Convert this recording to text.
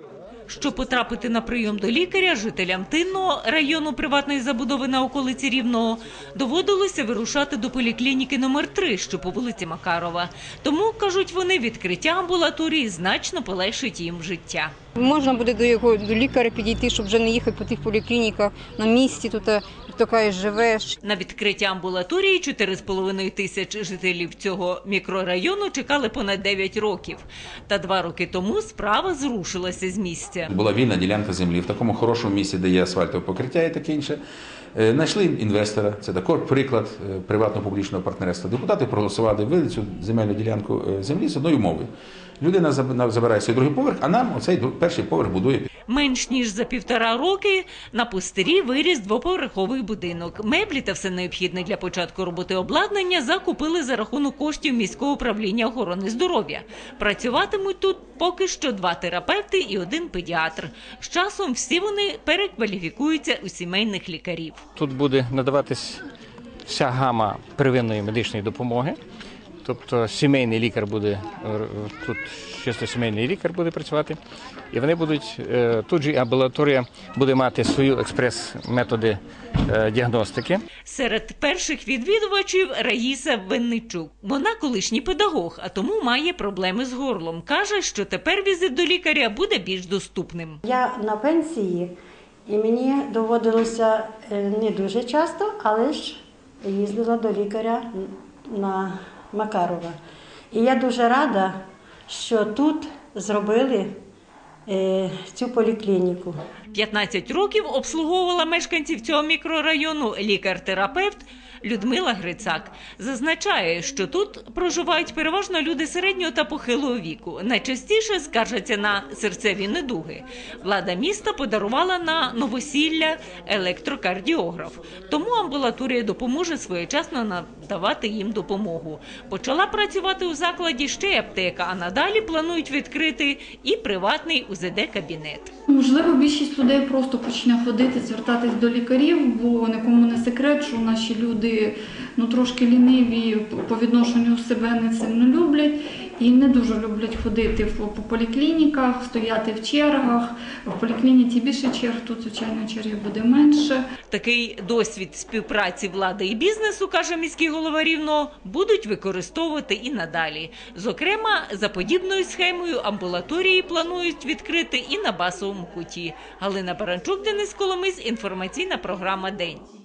Щоб потрапити на прийом до лікаря, жителям Тинного, району приватної забудови на околиці Рівного, доводилося вирушати до поліклініки номер 3, що по вулиці Макарова. Тому, кажуть вони, відкриття амбулаторії значно полегшить їм життя. Можна буде до лікаря підійти, щоб вже не їхати по тих поліклініках на місці, тут така живеш. На відкриття амбулаторії 4,5 тисяч жителів цього мікрорайону чекали понад 9 років. Та 2 роки тому справа зрушилася з місця. Була вільна ділянка землі в такому хорошому місці, де є асфальтове покриття і таке інше. Знайшли інвестора, це такий приклад приватно-публічного партнерства. Депутати проголосували, ввели цю земельну ділянку землі з одною умовою. Людина забирає свій другий поверх, а нам оцей перший поверх будує. Менш ніж за 1,5 роки на Пустирі виріс 2-поверховий будинок. Меблі та все необхідне для початку роботи обладнання закупили за рахунок коштів міського управління охорони здоров'я. Працюватимуть тут поки що 2 терапевти і 1 педіатр. З часом всі вони перекваліфікуються у сімейних лікарів. Тут буде надаватись вся гама первинної медичної допомоги. Тобто сімейний лікар буде, тут чисто сімейний лікар буде працювати, і вони будуть, тут же амбулаторія буде мати свої експрес-методи діагностики. Серед перших відвідувачів Раїса Винничук. Вона колишній педагог, а тому має проблеми з горлом. Каже, що тепер візит до лікаря буде більш доступним. Я на пенсії, і мені доводилося не дуже часто, але ж їздила до лікаря на Макарова. І я дуже рада, що тут зробили цю поліклініку. 15 років обслуговувала мешканців цього мікрорайону лікар-терапевт Людмила Грицак. Зазначає, що тут проживають переважно люди середнього та похилого віку. Найчастіше скаржаться на серцеві недуги. Влада міста подарувала на новосілля електрокардіограф. Тому амбулаторія допоможе своєчасно надавати їм допомогу. Почала працювати у закладі ще й аптека, а надалі планують відкрити і приватний УЗД-кабінет. Можливо, більшість людей просто почне ходити, звертатись до лікарів, бо нікому не секрет, що наші люди трошки ліниві, по відношенню себе не сильно люблять і не дуже люблять ходити по поліклініках, стояти в чергах. В поліклініці більше черг, тут, звичайно, черги буде менше. Такий досвід співпраці влади і бізнесу, каже міський голова Рівного, будуть використовувати і надалі. Зокрема, за подібною схемою амбулаторії планують відкрити і на Басовому куті. Галина Баранчук, Денис Коломис, інформаційна програма «День».